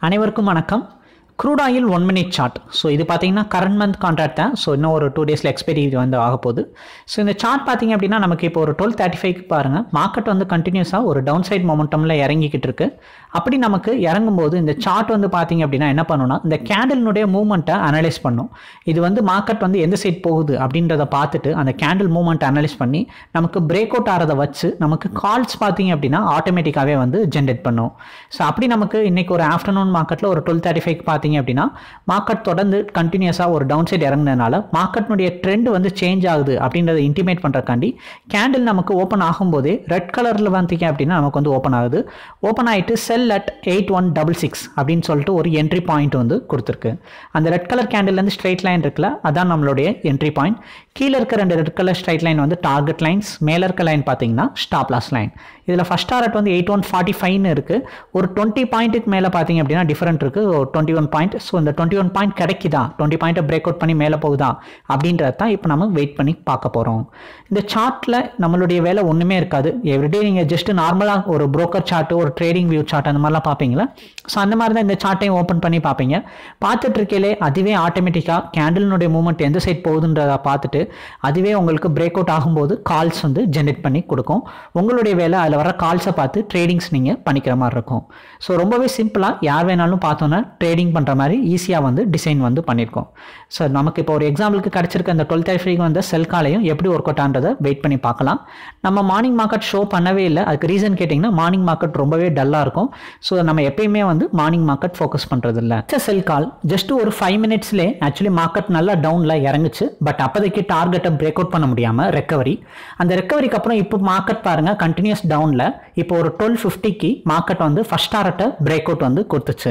அனைவருக்கும் வணக்கம். crude oil 1 minute chart. So இது பார்த்தீங்கன்னா கரண்ட் மந்த் கான்ட்ராக்ட் தான். ஸோ இன்னும் ஒரு 2 டேஸில் எக்ஸ்பைரி வந்து ஆக போகுது. ஸோ இந்த சார்ட் பார்த்தீங்க அப்படின்னா நமக்கு இப்போ ஒரு 12:35 பாருங்கள், மார்க்கெட் வந்து கண்டினியூஸாக ஒரு டவுன் சைட் மொமெண்டமில் இறங்கிக்கிட்டு இருக்கு. அப்படி நமக்கு இறங்கும்போது இந்த சார்ட் வந்து பார்த்தீங்க அப்படின்னா என்ன பண்ணணும்னா இந்த கேண்டில்னுடைய மூவ்மெண்ட்டை அனலைஸ் பண்ணும். இது வந்து மார்க்கெட் வந்து எந்த சைட் போகுது அப்படின்றத பார்த்துட்டு அந்த கேண்டில் மூவ்மெண்ட் அனலைஸ் பண்ணி நமக்கு பிரேக் அவுட் ஆகிறத வச்சு நமக்கு கால்ஸ் பார்த்தீங்க அப்படின்னா ஆட்டோமேட்டிக்காகவே வந்து ஜென்ரேட் பண்ணும். ஸோ அப்படி நமக்கு இன்னைக்கு ஒரு ஆஃப்டர்நூன் மார்க்கெட்டில் ஒரு 12:35 பார்த்தீங்க அப்படின்னா மார்க்கெட் தொடர்ந்து கண்டினியூஸாக ஒரு டவுன் சைட் இறங்குனதுனால மார்க்கெட்னுடைய ட்ரெண்ட் வந்து சேஞ்ச் ஆகுது அப்படின்றத இன்டிமேட் பண்ணுறக்காண்டி கேண்டில் நமக்கு ஓப்பன் ஆகும்போதே ரெட் கலரில் வந்தீங்க அப்படின்னா நமக்கு வந்து ஓப்பன் ஆகுது. ஓப்பன் ஆகிட்டு செல் அட் 8166 அப்படின்னு சொல்லிட்டு ஒரு என்ட்ரி பாயிண்ட் வந்து கொடுத்துருக்கு. அந்த ரெட் கலர் கேண்டில்லேருந்து ஸ்ட்ரைட் லைன் இருக்குல்ல, அதான் நம்மளுடைய என்ட்ரி பாயிண்ட். கீழே இருக்க 2 ரெட் கலர் ஸ்ட்ரைட் லைன் வந்து டார்கெட் லைன்ஸ், மேலே இருக்க லைன் பார்த்தீங்கன்னா ஸ்டாப் லாஸ் லைன். இதில் ஃபர்ஸ்ட் டாரட் வந்து 8145 இருக்குது. ஒரு 20 பாயிண்ட்டுக்கு மேலே பார்த்தீங்க அப்படின்னா டிஃபரெண்ட் இருக்குது, ஒரு 21 பாயிண்ட். ஸோ இந்த 21 பாயிண்ட் கிடைக்குதா, 20 பாயிண்ட்டை பிரேக் அவுட் பண்ணி மேலே போகுதா அப்படின்றது தான் இப்போ நம்ம வெயிட் பண்ணி பார்க்க போகிறோம். இந்த சார்ட்டில் நம்மளுடைய வேலை ஒன்றுமே இருக்காது. எவ்ரிடே நீங்கள் ஜஸ்ட் நார்மலாக ஒரு புரோக்கர் சார்ட்டு, ஒரு ட்ரேடிங் வியூ சார்ட் அந்த மாதிரிலாம் பார்ப்பீங்களா. ஸோ அந்த மாதிரி தான் இந்த சார்ட்டையும் ஓப்பன் பண்ணி பார்ப்பீங்க. பார்த்துட்டு இருக்கையிலே அதுவே ஆட்டோமேட்டிக்காக கேண்டில்னுடைய மூவ்மெண்ட் எந்த சைட் போகுதுன்றதை பார்த்துட்டு அதுவே உங்களுக்கு பிரேக் அவுட் ஆகும்போது கால்ஸ் வந்து ஜென்ரேட் பண்ணி கொடுக்கும். உங்களுடைய வேலை அதில் வர கால்ஸை பார்த்து ட்ரேடிங்ஸ் நீங்கள் பண்ணிக்கிற மாதிரி இருக்கும். ஸோ ரொம்பவே சிம்பிளாக யார் வேணாலும் பார்த்தோன்னா ட்ரேடிங் பண்ணுற மாதிரி ஈஸியாக வந்து டிசைன் வந்து பண்ணியிருக்கோம். ஸோ நமக்கு இப்போ ஒரு எக்ஸாம்பிளுக்கு கிடச்சிருக்க அந்த 12:35 வந்த செல் காலையும் எப்படி ஒர்க் அவுட் ஆன்றதை வெயிட் பண்ணி பார்க்கலாம். நம்ம மார்னிங் மார்க்கெட் ஷோ பண்ணவே இல்லை. அதுக்கு ரீசன் கேட்டிங்கன்னா மார்னிங் மார்க்கெட் ரொம்பவே டல்லாக இருக்கும். ஸோ நம்ம எப்பயுமே வந்து மார்னிங் மார்க்கெட் ஃபோக்கஸ் பண்ணுறது இல்லை. செல் கால் ஜஸ்ட் ஒரு 5 மினிட்ஸ்லேயே ஆக்சுவலி மார்க்கெட் நல்லா டவுனில் இறங்குச்சு. பட் அப்போதைக்கு டார்கெட்டை பிரேக் அவுட் பண்ண முடியாமல் ரெக்கவரி. அந்த ரெக்கவரிக்கு அப்புறம் இப்போ மார்க்கெட் பாருங்கள் கண்டினியூஸ் டவுனில் இப்போ ஒரு 12:50க்கு மார்க்கெட் வந்து ஃபர்ஸ்ட் டாரட்டை பிரேக் அவுட் வந்து கொடுத்துச்சு.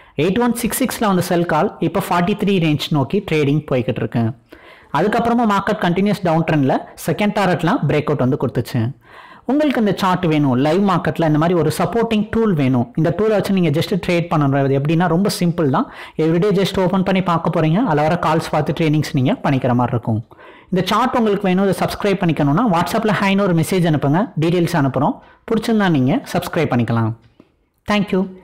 8166 வந்து செல் கால் இப்போ 43 ரேஞ்ச் நோக்கி ட்ரேடிங் போய்கிட்டு இருக்கு. அதுக்கப்புறமா மார்க்கெட் கண்டினியூஸ் டவுன் ட்ரெண்டில் செகண்ட் டாரட்லாம் பிரேக் அவுட் வந்து கொடுத்துச்சு. உங்களுக்கு இந்த சார்ட் வேணும், லைவ் மார்க்கெட்டில் இந்த மாதிரி ஒரு சப்போர்ட்டிங் டூல் வேணும். இந்த டூலை வச்சு நீங்கள் ஜஸ்ட் ட்ரேட் பண்ணுறது எப்படின்னா ரொம்ப சிம்பிள் தான். எவ்ரிடே ஜஸ்ட் ஓப்பன் பண்ணி பார்க்க போகிறீங்க, அதில் வர கால்ஸ் பார்த்து ட்ரேடிங்ஸ் நீங்கள் பண்ணிக்கிற மாதிரி இருக்கும். இந்த சார்ட் உங்களுக்கு வேணும், இதை சப்ஸ்கிரைப் பண்ணிக்கணும்னா வாட்ஸ்அப்பில் ஹைன்னு ஒரு மெசேஜ் அனுப்புங்க, டீட்டெயில்ஸ் அனுப்புகிறோம். பிடிச்சிருந்தா நீங்கள் சப்ஸ்கிரைப் பண்ணிக்கலாம். தேங்க்யூ.